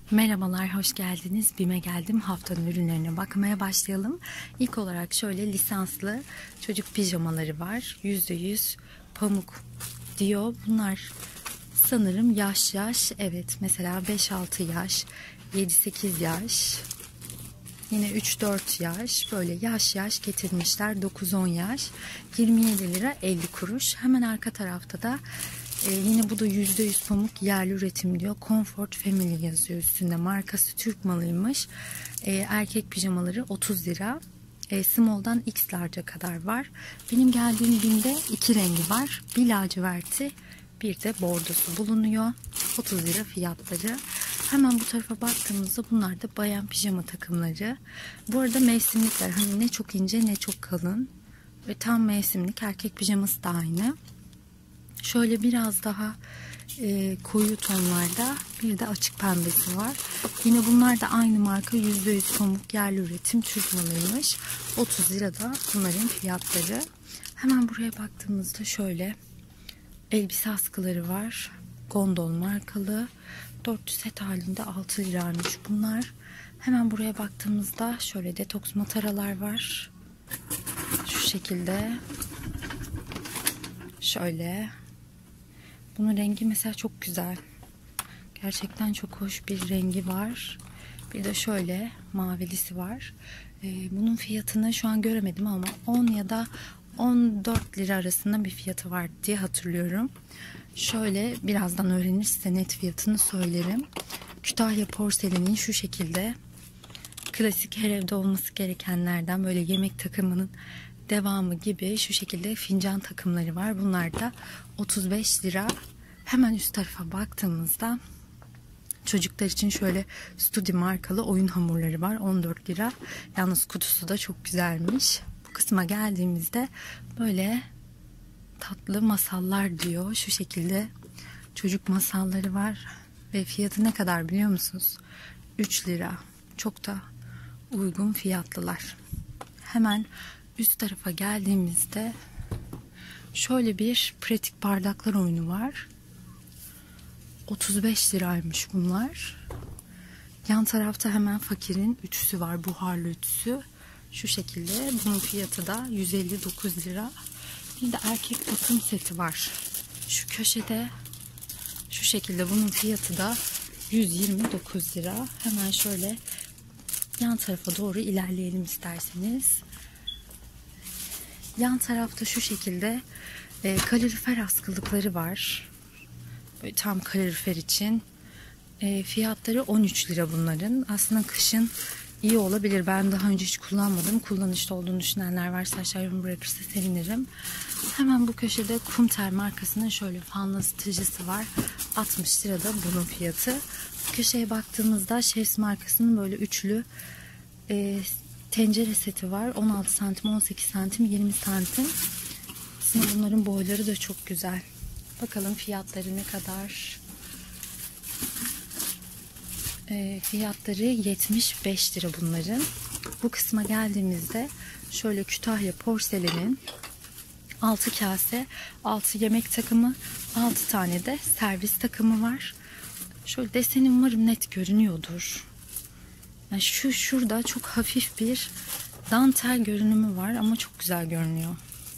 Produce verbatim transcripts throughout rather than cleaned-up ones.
Merhabalar, hoş geldiniz. BİM'e geldim. Haftanın ürünlerine bakmaya başlayalım. İlk olarak şöyle lisanslı çocuk pijamaları var. yüzde yüz pamuk diyor. Bunlar sanırım yaş yaş. Evet, mesela beş altı yaş, yedi sekiz yaş, yine üç dört yaş. Böyle yaş yaş getirmişler. dokuz on yaş. yirmi yedi lira elli kuruş. Hemen arka tarafta da Ee, yine bu da yüzde yüz pamuk, yerli üretim diyor. Comfort Family yazıyor üstünde. Markası Türk malıymış. Ee, erkek pijamaları otuz lira. Ee, small'dan X large'a kadar var. Benim geldiğim BİM'de iki rengi var. Bir laciverti, bir de bordosu bulunuyor. otuz lira fiyatları. Hemen bu tarafa baktığımızda bunlar da bayan pijama takımları. Bu arada mevsimlikler. Hani ne çok ince ne çok kalın. Ve tam mevsimlik. Erkek pijaması da aynı. Şöyle biraz daha e, koyu tonlarda, bir de açık pembesi var. Yine bunlar da aynı marka, yüzde yüz pamuk, yerli üretim, Türk malıymış. otuz lirada bunların fiyatları. Hemen buraya baktığımızda şöyle elbise askıları var. Gondol markalı. dörtlü set halinde altı liraymış bunlar. Hemen buraya baktığımızda şöyle detoks mataralar var. Şu şekilde. Şöyle. Bunun rengi mesela çok güzel. Gerçekten çok hoş bir rengi var. Bir de şöyle mavilisi var. Ee, bunun fiyatını şu an göremedim ama on ya da on dört lira arasında bir fiyatı var diye hatırlıyorum. Şöyle birazdan öğrenirse net fiyatını söylerim. Kütahya porselenin şu şekilde klasik, her evde olması gerekenlerden, böyle yemek takımının devamı gibi şu şekilde fincan takımları var. Bunlar da otuz beş lira. Hemen üst tarafa baktığımızda çocuklar için şöyle Studi markalı oyun hamurları var. on dört lira. Yalnız kutusu da çok güzelmiş. Bu kısma geldiğimizde böyle tatlı masallar diyor. Şu şekilde çocuk masalları var. Ve fiyatı ne kadar biliyor musunuz? üç lira. Çok da uygun fiyatlılar. Hemen üst tarafa geldiğimizde şöyle bir pratik bardaklar oyunu var. otuz beş liraymış bunlar. Yan tarafta hemen fakirin ütüsü var. Buharlı ütüsü. Şu şekilde. Bunun fiyatı da yüz elli dokuz lira. Bir de erkek takım seti var. Şu köşede şu şekilde, bunun fiyatı da yüz yirmi dokuz lira. Hemen şöyle yan tarafa doğru ilerleyelim isterseniz. Yan tarafta şu şekilde e, kalorifer askılıkları var. Böyle tam kalorifer için. E, fiyatları on üç lira bunların. Aslında kışın iyi olabilir. Ben daha önce hiç kullanmadım. Kullanışlı olduğunu düşünenler varsa aşağı yorum bırakırsa sevinirim. Hemen bu köşede Kumter markasının şöyle fanlı ısıtıcısı var. altmış lirada bunun fiyatı. Köşeye baktığımızda Chefs markasının böyle üçlü e, tencere seti var. on altı santim, on sekiz santim, yirmi santim. Aslında bunların boyları da çok güzel. Bakalım fiyatları ne kadar? E, fiyatları yetmiş beş lira bunların. Bu kısma geldiğimizde şöyle Kütahya porselenin altı kase, altı yemek takımı, altı tane de servis takımı var. Şöyle deseni umarım net görünüyordur. Yani şu şurada çok hafif bir dantel görünümü var ama çok güzel görünüyor.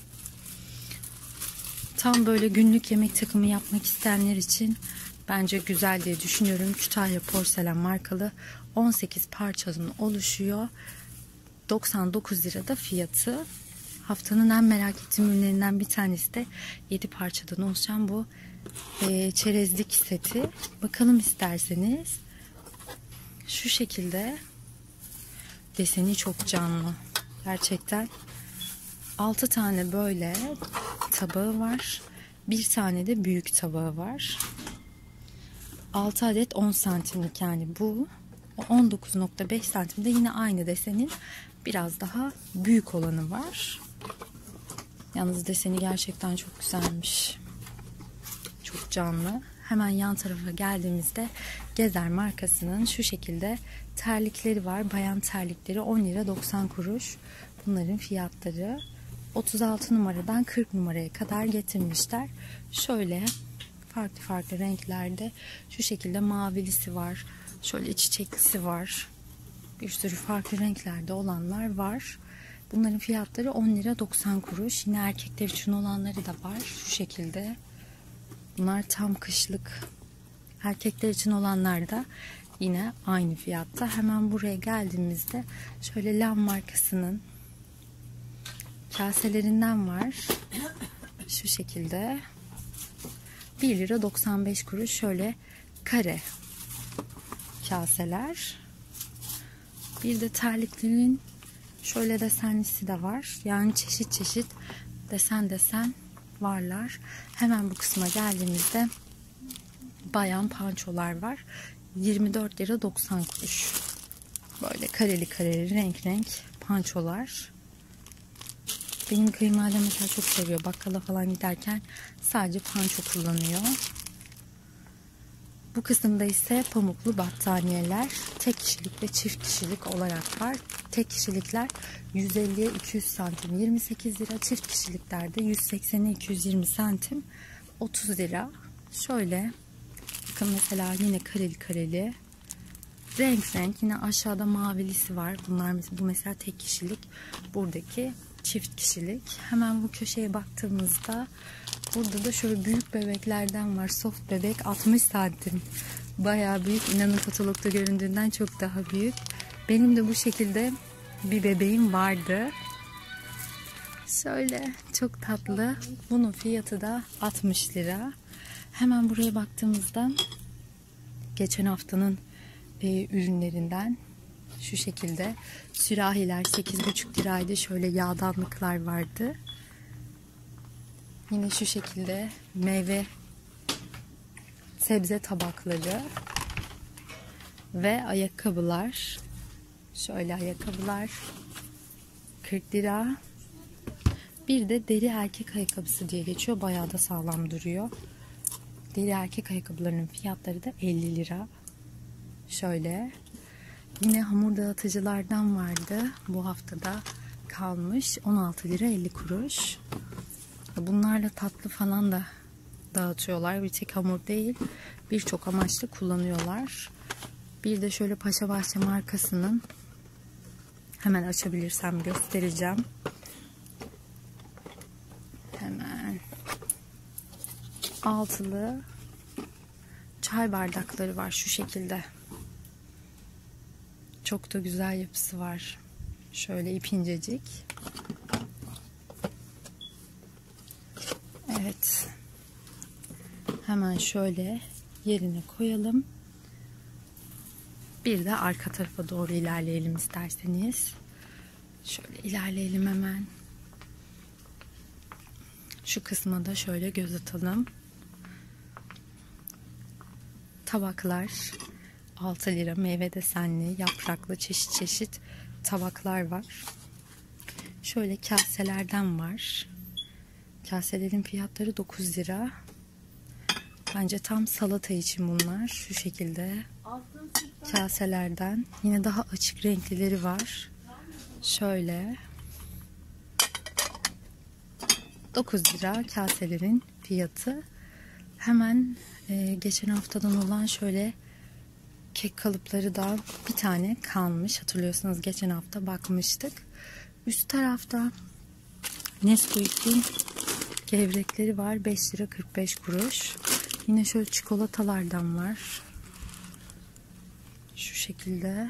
Tam böyle günlük yemek takımı yapmak isteyenler için bence güzel diye düşünüyorum. Kütahya porselen markalı, on sekiz parçadan oluşuyor. doksan dokuz lirada fiyatı. Haftanın en merak ettiğim ürünlerinden bir tanesi de yedi parçadan oluşan bu e, çerezlik seti. Bakalım isterseniz. Şu şekilde deseni çok canlı. Gerçekten altı tane böyle tabağı var. Bir tane de büyük tabağı var. altı adet on santimlik, yani bu on dokuz nokta beş santimde yine aynı desenin biraz daha büyük olanı var. Yalnız deseni gerçekten çok güzelmiş. Çok canlı. Hemen yan tarafa geldiğimizde Gezer markasının şu şekilde terlikleri var. Bayan terlikleri on lira doksan kuruş. Bunların fiyatları otuz altı numaradan kırk numaraya kadar getirmişler. Şöyle farklı farklı renklerde. Şu şekilde mavilisi var. Şöyle çiçeklisi var. Bir sürü farklı renklerde olanlar var. Bunların fiyatları on lira doksan kuruş. Yine erkekler için olanları da var. Şu şekilde. Bunlar tam kışlık. Erkekler için olanlar da yine aynı fiyatta. Hemen buraya geldiğimizde şöyle Lam markasının kaselerinden var. Şu şekilde. bir lira doksan beş kuruş. Şöyle kare kaseler. Bir de terliklerin şöyle desenlisi de var. Yani çeşit çeşit desen desen varlar. Hemen bu kısma geldiğimizde bayan pançolar var. yirmi dört lira doksan kuruş. Böyle kareli kareli renk renk pançolar. Benim kayınvalidem mesela çok seviyor. Bakkala falan giderken sadece panço kullanıyor. Bu kısımda ise pamuklu battaniyeler tek kişilik ve çift kişilik olarak var. Tek kişilikler yüz elliye iki yüz santim yirmi sekiz lira. Çift kişiliklerde yüz seksene iki yüz yirmi santim otuz lira. Şöyle bakın mesela yine kareli kareli renk renk yine aşağıda mavilisi var. Bunlar bu mesela tek kişilik, buradaki çift kişilik. Hemen bu köşeye baktığımızda burada da şöyle büyük bebeklerden var. Soft bebek altmış santim. Bayağı büyük. İnanın katalogda göründüğünden çok daha büyük. Benim de bu şekilde bir bebeğim vardı. Şöyle çok tatlı. Bunun fiyatı da altmış lira. Hemen buraya baktığımızda geçen haftanın e, ürünlerinden şu şekilde sürahiler sekiz buçuk liraydı. Şöyle yağdanlıklar vardı. Yine şu şekilde meyve sebze tabakları ve ayakkabılar. Şöyle ayakkabılar kırk lira. Bir de deri erkek ayakkabısı diye geçiyor. Bayağı da sağlam duruyor. Deri erkek ayakkabılarının fiyatları da elli lira. Şöyle. Yine hamur dağıtıcılardan vardı. Bu haftada kalmış. on altı lira elli kuruş. Bunlarla tatlı falan da dağıtıyorlar. Bir tek hamur değil, birçok amaçlı kullanıyorlar. Bir de şöyle Paşabahçe markasının, hemen açabilirsem göstereceğim. Hemen altılı çay bardakları var şu şekilde. Çok da güzel yapısı var. Şöyle ip incecik. Evet. Hemen şöyle yerine koyalım. Bir de arka tarafa doğru ilerleyelim isterseniz. Şöyle ilerleyelim hemen. Şu kısma da şöyle göz atalım. Tabaklar altı lira, meyve desenli, yapraklı çeşit çeşit tabaklar var. Şöyle kaselerden var. Kaselerin fiyatları dokuz lira. Bence tam salata için bunlar. Şu şekilde kaselerden. Yine daha açık renklileri var. Şöyle dokuz lira kaselerin fiyatı. Hemen e, geçen haftadan olan şöyle kek kalıpları da bir tane kalmış. Hatırlıyorsanız geçen hafta bakmıştık. Üst tarafta Nesquik'in gevrekleri var. beş lira kırk beş kuruş. Yine şöyle çikolatalardan var. Şu şekilde.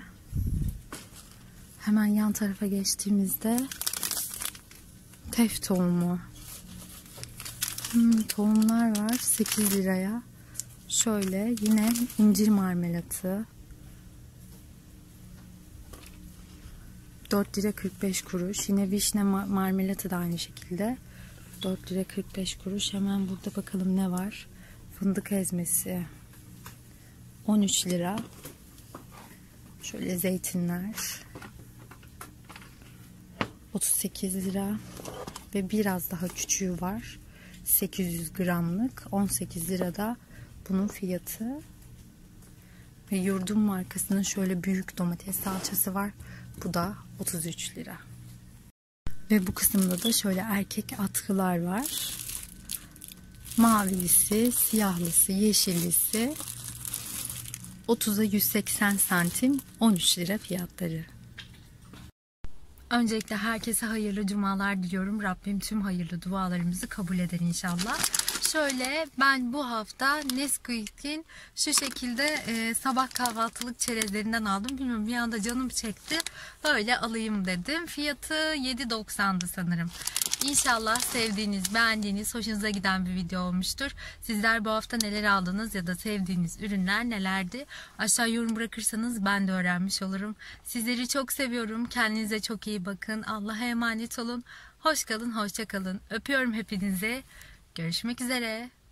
Hemen yan tarafa geçtiğimizde tef tohumu. Hmm, tohumlar var. sekiz liraya. Şöyle yine incir marmelatı. dört lira kırk beş kuruş. Yine vişne marmelatı da aynı şekilde. dört lira kırk beş kuruş. Hemen burada bakalım ne var. Fındık ezmesi. on üç lira. Şöyle zeytinler. otuz sekiz lira. Ve biraz daha küçüğü var. sekiz yüz gramlık. on sekiz lirada bunun fiyatı. Ve Yurdum markasının şöyle büyük domates salçası var. Bu da otuz üç lira. Ve bu kısımda da şöyle erkek atkılar var. Mavilisi, siyahlısı, yeşillisi otuza yüz seksen santim, on üç lira fiyatları. Öncelikle herkese hayırlı cumalar diliyorum. Rabbim tüm hayırlı dualarımızı kabul eder inşallah. Şöyle, ben bu hafta Nesquik'in şu şekilde e, sabah kahvaltılık çerezlerinden aldım. Bilmiyorum, bir anda canım çekti. Öyle alayım dedim. Fiyatı yedi doksandı sanırım. İnşallah sevdiğiniz, beğendiğiniz, hoşunuza giden bir video olmuştur. Sizler bu hafta neler aldınız ya da sevdiğiniz ürünler nelerdi? Aşağı yorum bırakırsanız ben de öğrenmiş olurum. Sizleri çok seviyorum. Kendinize çok iyi bakın. Allah'a emanet olun. Hoş kalın, hoşça kalın. Öpüyorum hepinizi. Görüşmek üzere.